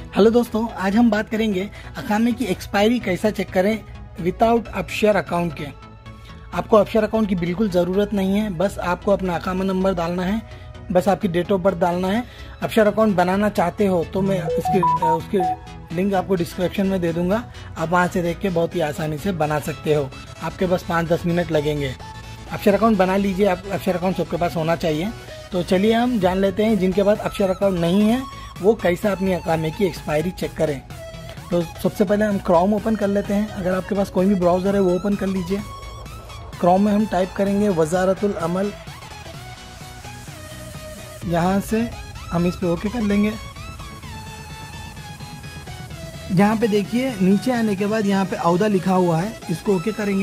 Hello दोस्तों, आज हम बात करेंगे अकामे की एक्सपायरी कैसा चेक करें विदाउट अपशेयर अकाउंट के। आपको अपशेयर अकाउंट की बिल्कुल ज़रूरत नहीं है, बस आपको अपना अकामा नंबर डालना है, बस आपकी डेट ऑफ बर्थ डालना है। अपशेयर अकाउंट बनाना चाहते हो तो मैं उसकी लिंक आपको डिस्क्रिप्शन में दे दूंगा, आप वहाँ से देख के बहुत ही आसानी से बना सकते हो। आपके बस 5-10 मिनट लगेंगे। अपशेयर अकाउंट बना लीजिए, आप अपशेयर अकाउंट सबके पास होना चाहिए। तो चलिए हम जान लेते हैं जिनके पास अपशेयर अकाउंट नहीं है वो कैसा अपनी अकामे की एक्सपायरी चेक करें। तो सबसे पहले हम क्रोम ओपन कर लेते हैं। अगर आपके पास कोई भी ब्राउज़र है वो ओपन कर लीजिए। क्रोम में हम टाइप करेंगे वज़ारतुल अमल, यहाँ से हम इस पे ओके कर लेंगे। यहाँ पे देखिए नीचे आने के बाद यहाँ पे औदा लिखा हुआ है, इसको ओके करेंगे।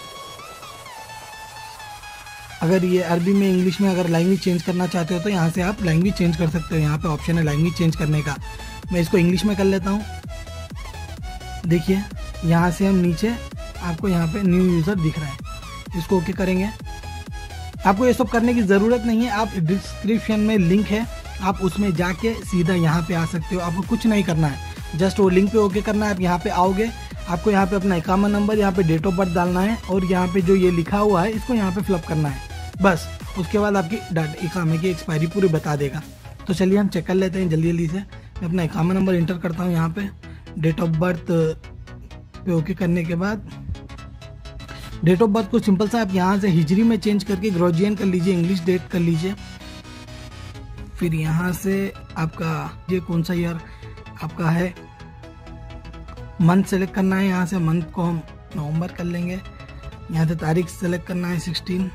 अगर ये अरबी में इंग्लिश में अगर लैंग्वेज चेंज करना चाहते हो तो यहाँ से आप लैंग्वेज चेंज कर सकते हो। यहाँ पे ऑप्शन है लैंग्वेज चेंज करने का। मैं इसको इंग्लिश में कर लेता हूँ। देखिए यहाँ से हम नीचे आपको यहाँ पे न्यू यूज़र दिख रहा है, इसको ओके करेंगे। आपको ये सब करने की ज़रूरत नहीं है, आप डिस्क्रिप्शन में लिंक है, आप उसमें जाके सीधा यहाँ पे आ सकते हो। आपको कुछ नहीं करना है, जस्ट वो लिंक पे ओके करना है। आप यहाँ पे आओगे, आपको यहाँ पे अपना इकामा नंबर, यहाँ पे डेट ऑफ बर्थ डालना है और यहाँ पे जो ये लिखा हुआ है इसको यहाँ पे फिलअप करना है बस। उसके बाद आपकी इकामे की एक्सपायरी पूरी बता देगा। तो चलिए हम चेक कर लेते हैं जल्दी जल्दी से। मैं अपना इकामा नंबर इंटर करता हूँ यहाँ पे, डेट ऑफ बर्थ पे ओके करने के बाद डेट ऑफ बर्थ को सिंपल सा आप यहाँ से हिजरी में चेंज करके ग्रेजुएशन कर लीजिए, इंग्लिश डेट कर लीजिए। फिर यहाँ से आपका ये कौन सा ईयर आपका है, मंथ सेलेक्ट करना है। यहाँ से मंथ को हम नवंबर कर लेंगे। यहाँ से तारीख सेलेक्ट करना है 16।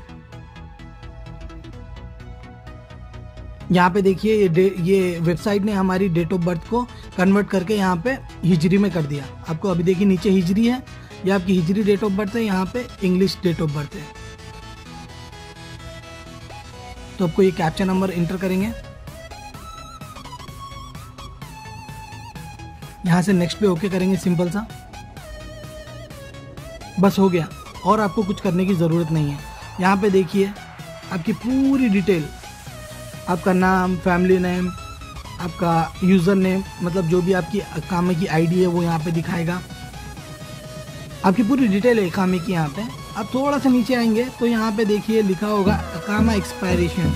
यहाँ पे देखिए ये वेबसाइट ने हमारी डेट ऑफ बर्थ को कन्वर्ट करके यहाँ पे हिजरी में कर दिया। आपको अभी देखिए नीचे हिजरी है, ये आपकी हिजरी डेट ऑफ बर्थ है, यहाँ पे इंग्लिश डेट ऑफ बर्थ है। तो आपको ये कैप्चा नंबर इंटर करेंगे, यहाँ से नेक्स्ट पे ओके करेंगे सिंपल सा, बस हो गया। और आपको कुछ करने की ज़रूरत नहीं है। यहाँ पे देखिए आपकी पूरी डिटेल, आपका नाम, फैमिली नेम, आपका यूज़र नेम, मतलब जो भी आपकी अकामे की आईडी है वो यहाँ पे दिखाएगा। आपकी पूरी डिटेल है अकामे की। यहाँ पे आप थोड़ा सा नीचे आएंगे तो यहाँ पे देखिए लिखा होगा अकामा एक्सपायरेशन,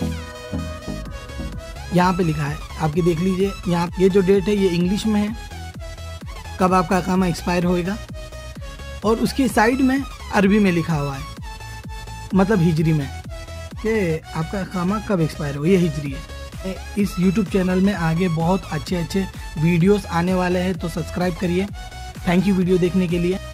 यहाँ पे लिखा है, आपकी देख लीजिए। यहाँ ये जो डेट है ये इंग्लिश में है, कब आपका अकामा एक्सपायर होएगा, और उसकी साइड में अरबी में लिखा हुआ है, मतलब हिजरी में, कि आपका अकामा कब एक्सपायर हो, ये हिजरी है। इस YouTube चैनल में आगे बहुत अच्छे अच्छे वीडियोस आने वाले हैं, तो सब्सक्राइब करिए। थैंक यू वीडियो देखने के लिए।